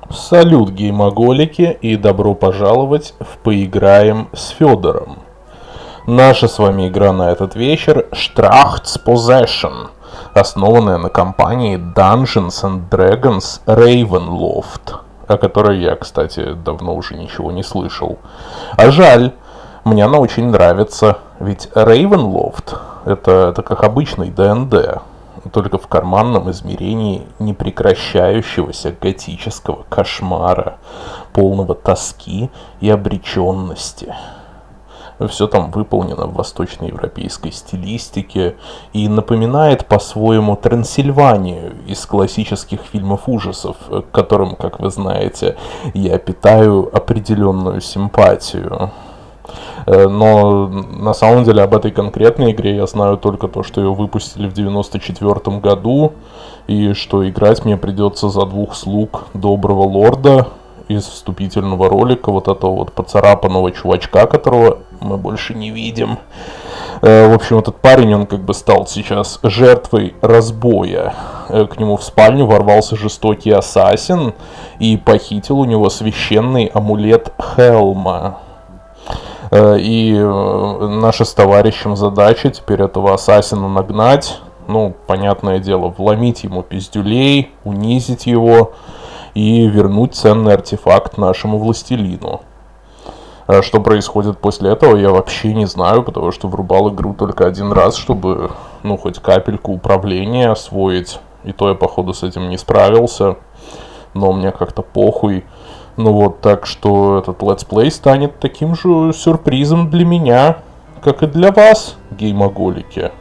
Салют, геймоголики, и добро пожаловать в «Поиграем с Федором». Наша с вами игра на этот вечер Strahts Possession, основанная на кампании Dungeons and Dragons Ravenloft, о которой я, кстати, давно уже ничего не слышал. А жаль, мне она очень нравится, ведь Ravenloft это как обычный D&D, только в карманном измерении непрекращающегося готического кошмара, полного тоски и обреченности. Все там выполнено в восточноевропейской стилистике и напоминает по-своему Трансильванию из классических фильмов ужасов, к которым, как вы знаете, я питаю определенную симпатию. Но на самом деле об этой конкретной игре я знаю только то, что ее выпустили в 94 году, и что играть мне придется за двух слуг доброго лорда из вступительного ролика, вот этого вот поцарапанного чувачка, которого мы больше не видим. В общем, этот парень, он как бы стал сейчас жертвой разбоя. К нему в спальню ворвался жестокий ассасин и похитил у него священный амулет Хелма. И наша с товарищем задача теперь этого ассасина нагнать, ну, понятное дело, вломить ему пиздюлей, унизить его и вернуть ценный артефакт нашему властелину. Что происходит после этого, я вообще не знаю, потому что врубал игру только один раз, чтобы, ну, хоть капельку управления освоить. И то я, походу, с этим не справился, но мне как-то похуй. Ну вот, так что этот летсплей станет таким же сюрпризом для меня, как и для вас, геймоголики.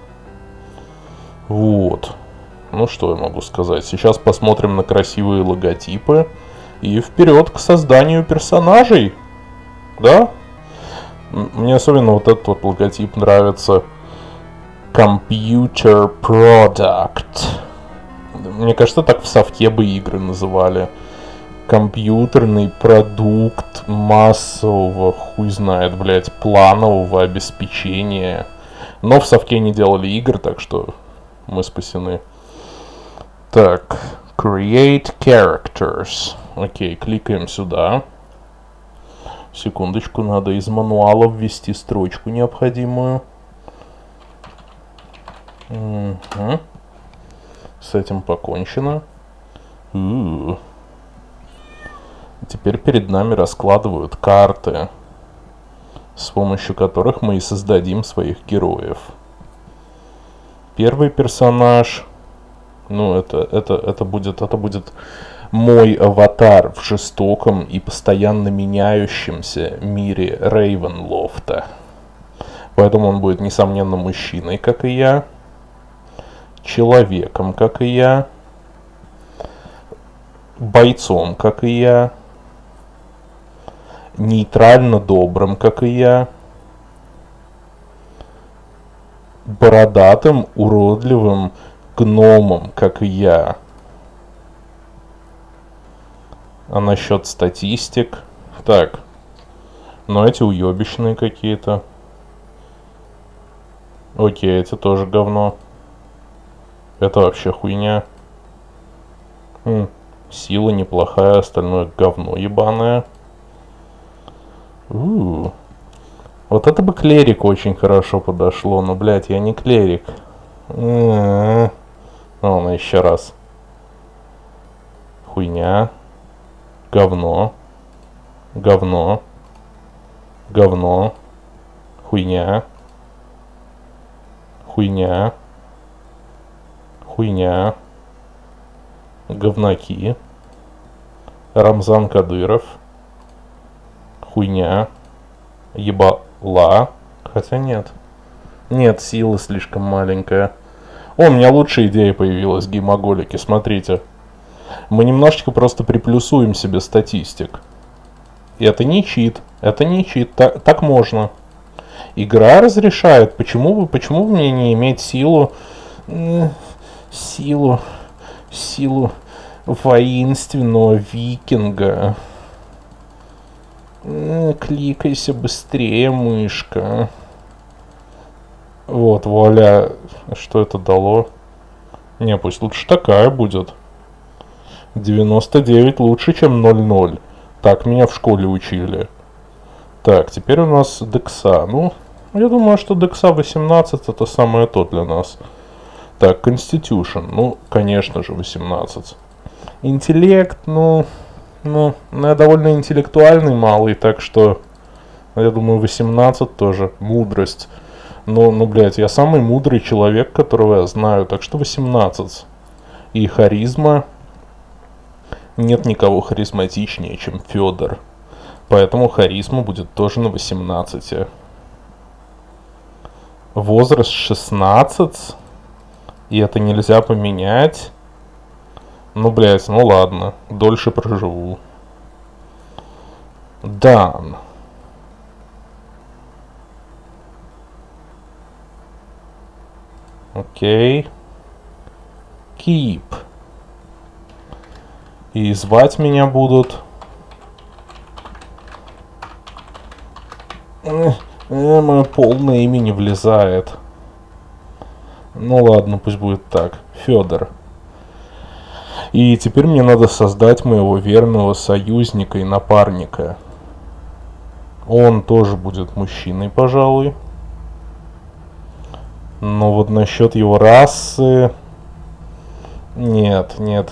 Вот. Ну что я могу сказать. Сейчас посмотрим на красивые логотипы и вперед к созданию персонажей. Да? Мне особенно вот этот вот логотип нравится. Computer Product. Мне кажется, так в софте бы игры называли. Компьютерный продукт массового, хуй знает, блять, планового обеспечения. Но в совке не делали игр, так что мы спасены. Так, Create Characters. Окей, кликаем сюда. Секундочку, надо из мануала ввести строчку необходимую. Угу. С этим покончено. Теперь перед нами раскладывают карты, с помощью которых мы и создадим своих героев. Первый персонаж, ну это будет мой аватар в жестоком и постоянно меняющемся мире Рейвенлофта. Поэтому он будет, несомненно, мужчиной, как и я, человеком, как и я, бойцом, как и я, нейтрально добрым, как и я, бородатым, уродливым гномом, как и я. А насчет статистик? Так, но эти уебищные какие-то. Окей, это тоже говно. Это вообще хуйня. Сила неплохая, остальное говно ебаное. Вот это бы клерику очень хорошо подошло, но, блядь, я не клерик. Ладно, еще раз. Хуйня. Говно. Говно. Говно. Хуйня. Хуйня. Хуйня. Говнаки. Рамзан Кадыров. Хуйня. Ебала. Хотя нет. Нет, сила слишком маленькая. О, у меня лучшая идея появилась, геймоголики. Смотрите. Мы немножечко просто приплюсуем себе статистик. И это не чит. Это не чит. Так можно. Игра разрешает. Почему бы мне не иметь силу воинственного викинга? Кликайся быстрее, мышка. Вот, вуаля. Что это дало? Не, пусть лучше такая будет. 99 лучше, чем 0,0. Так меня в школе учили. Так, теперь у нас декса. Ну, я думаю, что декса 18 это самое то для нас. Так, Constitution. Ну, конечно же, 18. Интеллект, я довольно интеллектуальный малый, так что, я думаю, 18 тоже. Мудрость. Блядь, я самый мудрый человек, которого я знаю, так что 18. И харизма. Нет никого харизматичнее, чем Федор. Поэтому харизма будет тоже на 18. Возраст 16. И это нельзя поменять. Блядь, ладно. Дольше проживу. Дан. Окей. Keep. И звать меня будут... Мое полное имя не влезает. Ладно, пусть будет так. Федор. И теперь мне надо создать моего верного союзника и напарника. Он тоже будет мужчиной, пожалуй. Но вот насчет его расы... Нет.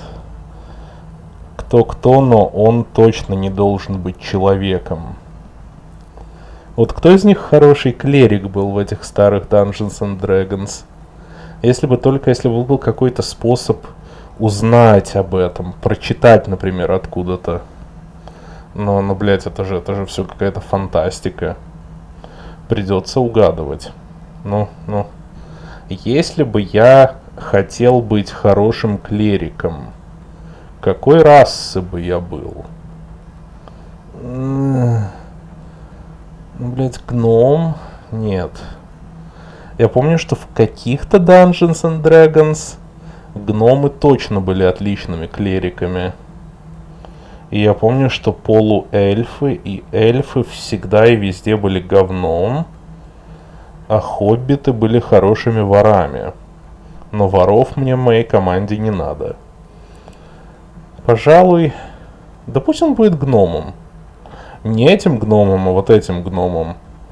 Кто-кто, но он точно не должен быть человеком. Вот кто из них хороший клерик был в этих старых Dungeons and Dragons? Если бы был какой-то способ узнать об этом, прочитать, например, откуда-то. Но, блядь, это же все какая-то фантастика. Придется угадывать. Если бы я хотел быть хорошим клериком, какой расы бы я был? Блядь, гном? Нет. Я помню, что в каких-то Dungeons and Dragons гномы точно были отличными клериками. И я помню, что полуэльфы и эльфы всегда и везде были говном, а хоббиты были хорошими ворами. Но воров мне в моей команде не надо. Пожалуй, да пусть он будет гномом. Не этим гномом, а вот этим гномом.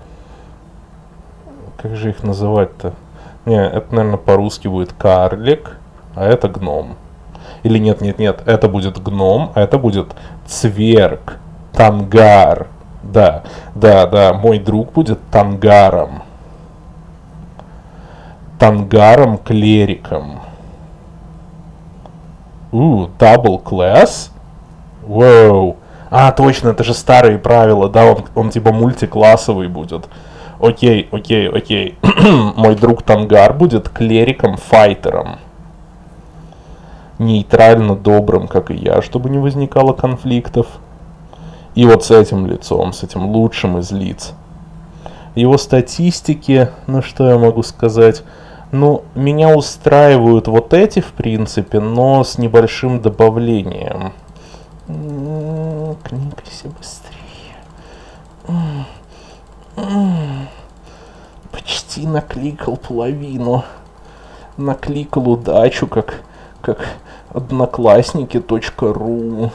Как же их называть-то? Не, это, наверное, по-русски будет карлик, а это гном. Или нет, это будет гном, а это будет цверг, тангар. Да, мой друг будет тангаром. Тангаром-клериком. Double class? Воу. А, точно, это же старые правила, да, он типа мультиклассовый будет. Окей. Мой друг Тангар будет клериком-файтером. Нейтрально добрым, как и я, чтобы не возникало конфликтов. И вот с этим лицом, с этим лучшим из лиц. Его статистики, что я могу сказать? Меня устраивают вот эти, в принципе, но с небольшим добавлением. Кликайся быстрее. Почти накликал половину. Накликал удачу, как одноклассники.ру.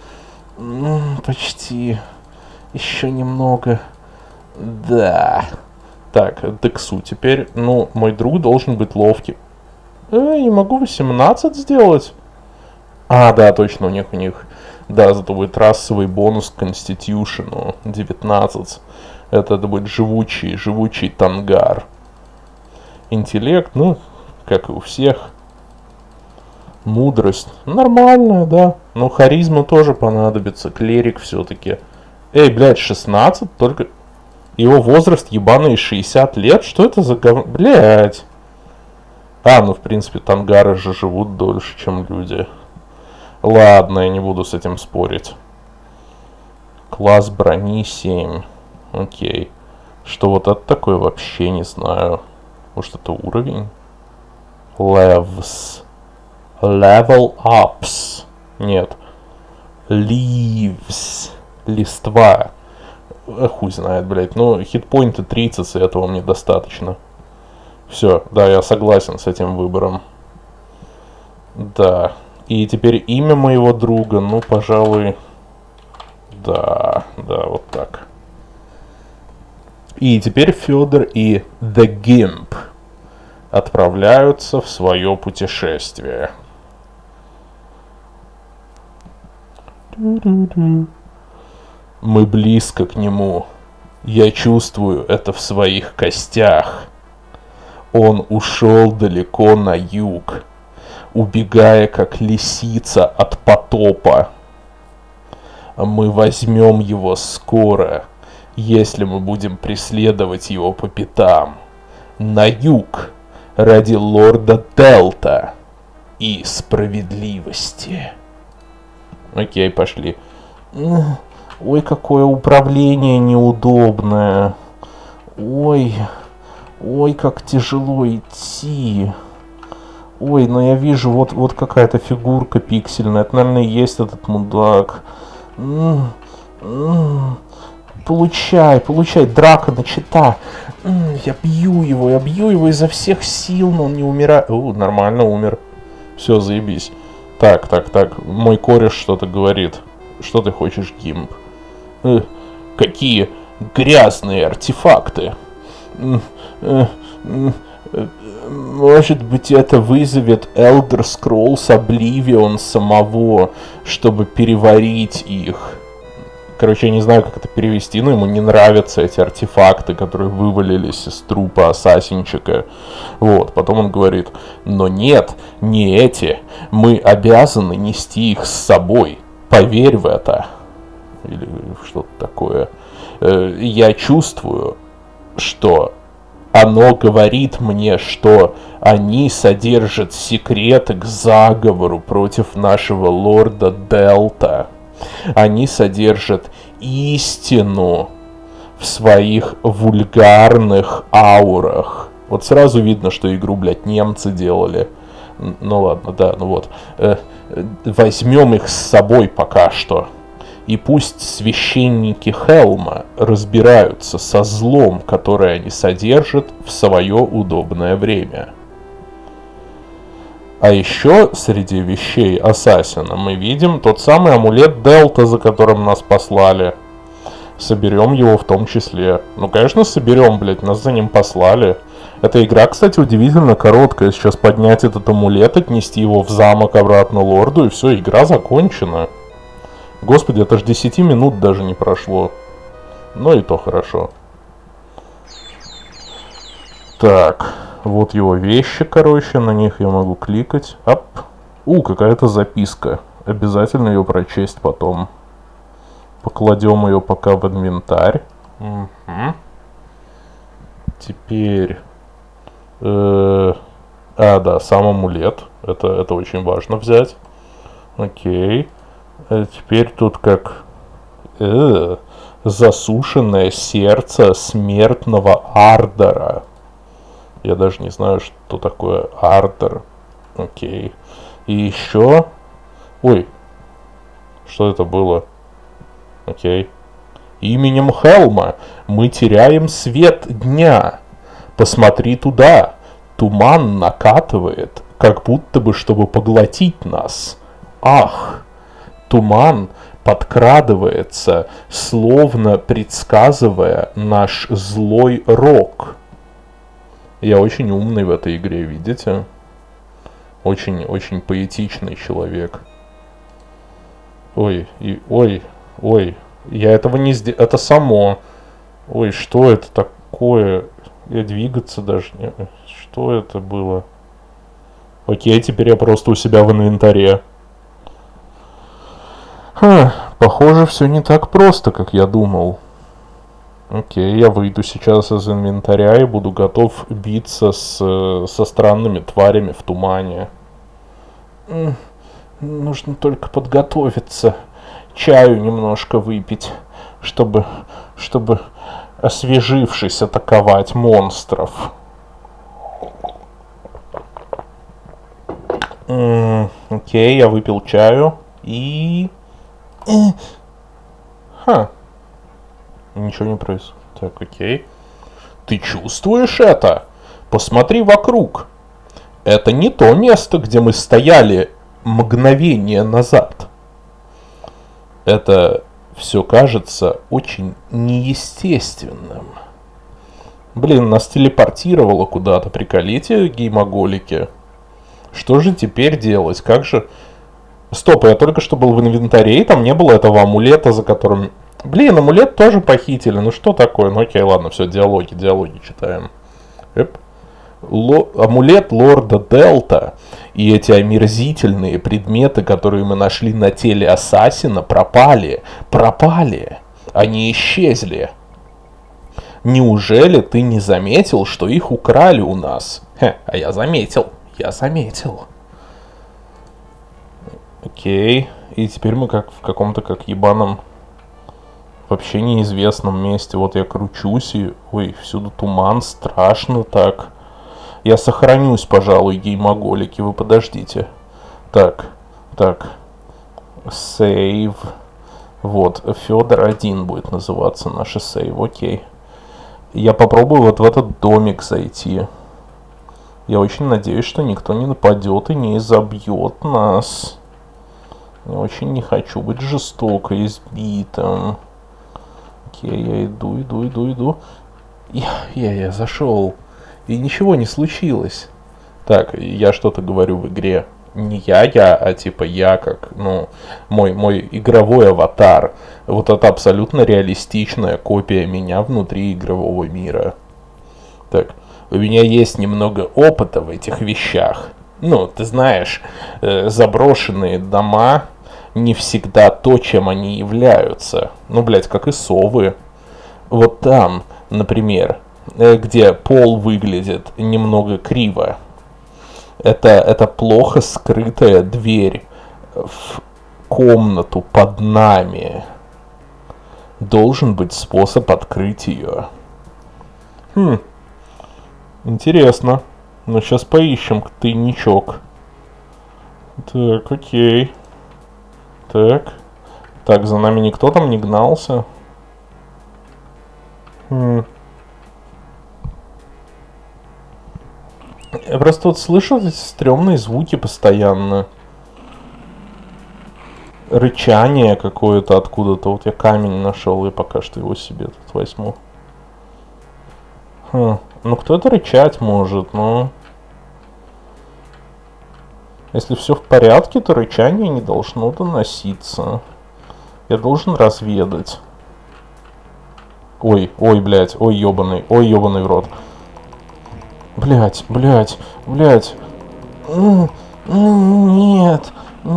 Почти. Еще немного. Да. Так, дексу теперь. Мой друг должен быть ловкий. Не могу 18 сделать. А, да, точно, у них. Да, зато будет расовый бонус к Constitution. 19. Это будет живучий тангар. Интеллект, как и у всех. Мудрость. Нормальная, да. Харизма тоже понадобится. Клерик все-таки. Блядь, 16? Только... Его возраст ебаный 60 лет? Что это за говно? Блядь. В принципе, тангары же живут дольше, чем люди. Ладно, я не буду с этим спорить. Класс брони 7. Окей. Что вот это такое, вообще не знаю. Может, это уровень? Levels. Level ups. Нет. Leaves. Листва. Хуй знает, блядь. Хитпоинты 30, и этого мне достаточно. Все, да, я согласен с этим выбором. Да. И теперь имя моего друга, ну, пожалуй, да, вот так. И теперь Федор и The Gimp отправляются в свое путешествие. Мы близко к нему. Я чувствую это в своих костях. Он ушел далеко на юг, убегая как лисица от потопа. Мы возьмем его скоро, если мы будем преследовать его по пятам. На юг, ради лорда Делта и справедливости. Окей, пошли. Ой, какое управление неудобное. Ой, как тяжело идти. Ой, но я вижу, вот какая-то фигурка пиксельная. Это, наверное, и есть этот мудак. Получай, драка начата. Я бью его изо всех сил, но он не умирает. Нормально умер. Все, заебись. Так, мой кореш что-то говорит. Что ты хочешь, Гимп? Какие грязные артефакты. Может быть, это вызовет Elder Scrolls Oblivion самого, чтобы переварить их. Короче, я не знаю, как это перевести, но ему не нравятся эти артефакты, которые вывалились из трупа ассасинчика. Вот, потом он говорит: но нет, не эти. Мы обязаны нести их с собой. Поверь в это. Или что-то такое. Я чувствую, что оно говорит мне, что они содержат секреты к заговору против нашего лорда Делта. Они содержат истину в своих вульгарных аурах. Вот сразу видно, что игру, блядь, немцы делали. Ну ладно, да, ну вот. Возьмем их с собой пока что. И пусть священники Хелма разбираются со злом, которое они содержат в свое удобное время. А еще среди вещей Ассасина мы видим тот самый амулет Делта, за которым нас послали. Соберем его в том числе. Ну, конечно, соберем, блядь, нас за ним послали. Эта игра, кстати, удивительно короткая. Сейчас поднять этот амулет, отнести его в замок обратно лорду, и все, игра закончена. Господи, это ж 10 минут даже не прошло. Ну и то хорошо. Так, вот его вещи, короче, на них я могу кликать. Ап. Какая-то записка. Обязательно ее прочесть потом. Покладем ее пока в инвентарь. Угу. Теперь... да, сам амулет. Это очень важно взять. Окей. А теперь тут как... засушенное сердце смертного Ардора. Я даже не знаю, что такое Ардор. Окей. И еще... Ой. Что это было? Окей. Именем Хелма мы теряем свет дня. Посмотри туда. Туман накатывает, как будто бы, чтобы поглотить нас. Ах! Туман подкрадывается, словно предсказывая наш злой рок. Я очень умный в этой игре, видите? Очень поэтичный человек. Ой, я этого не сделал. Это само. Ой, что это такое? Я двигаться даже не... Что это было? Окей, теперь я просто у себя в инвентаре. Похоже, все не так просто, как я думал. Окей, я выйду сейчас из инвентаря и буду готов биться со странными тварями в тумане. Нужно только подготовиться. Чаю немножко выпить, чтобы освежившись атаковать монстров. Окей, я выпил чаю и... Ничего не происходит. Так, окей. Ты чувствуешь это? Посмотри вокруг. Это не то место, где мы стояли мгновение назад. Это все кажется очень неестественным. Блин, нас телепортировало куда-то, приколите, геймоголики. Что же теперь делать? Как же... Стоп, я только что был в инвентаре, и там не было этого амулета, за которым... Блин, амулет тоже похитили, ну что такое? Ну окей, ладно, все, диалоги читаем. Амулет лорда Делта и эти омерзительные предметы, которые мы нашли на теле ассасина, пропали. Они исчезли. Неужели ты не заметил, что их украли у нас? А я заметил. Окей. И теперь мы как в каком-то как ебаном вообще неизвестном месте. Вот я кручусь и... Ой, всюду туман, страшно так. Я сохранюсь, пожалуй, геймоголики, вы подождите. Так. Сейв. Вот, Федор 1 будет называться наш сейв, окей. Я попробую вот в этот домик зайти. Я очень надеюсь, что никто не нападет и не изобьет нас. Я очень не хочу быть жестоко избитым. Окей, я иду. Я зашел. И ничего не случилось. Так, я что-то говорю в игре. Не я, а типа я как, ну, мой игровой аватар. Вот это абсолютно реалистичная копия меня внутри игрового мира. Так, у меня есть немного опыта в этих вещах. Ну, ты знаешь, заброшенные дома не всегда то, чем они являются. Ну, блядь, как и совы. Вот там, например... где пол выглядит немного криво. Это плохо скрытая дверь в комнату под нами. Должен быть способ открыть ее. Интересно. Ну, сейчас поищем тайничок. Так, окей. Так, за нами никто там не гнался. Я просто вот слышу эти стрёмные звуки постоянно. Рычание какое-то откуда-то. Вот я камень нашел, и пока что его себе тут возьму. Ну кто-то рычать может, но... Если все в порядке, то рычание не должно доноситься. Я должен разведать. Ой, блядь, ой, ёбаный в рот. Блять. Нет,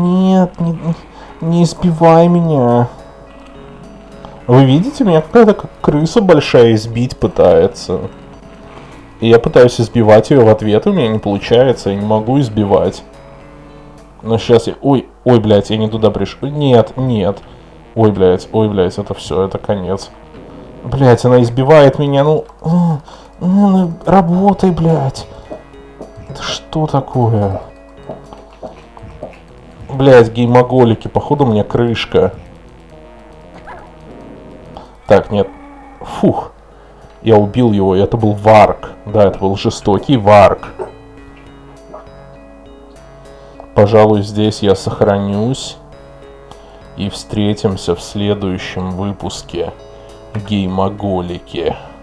не избивай меня. Вы видите, меня какая-то как крыса большая избить пытается. И я пытаюсь избивать ее в ответ, у меня не получается, я не могу избивать. Но сейчас я... Ой, блять, я не туда пришел. Нет. Ой, блять, это все, это конец. Блять, она избивает меня, работай, блядь. Это что такое? Блядь, геймоголики, походу у меня крышка. Так, нет. Фух. Я убил его, и это был варк. Да, это был жестокий варк. Пожалуй, здесь я сохранюсь. И встретимся в следующем выпуске геймоголики.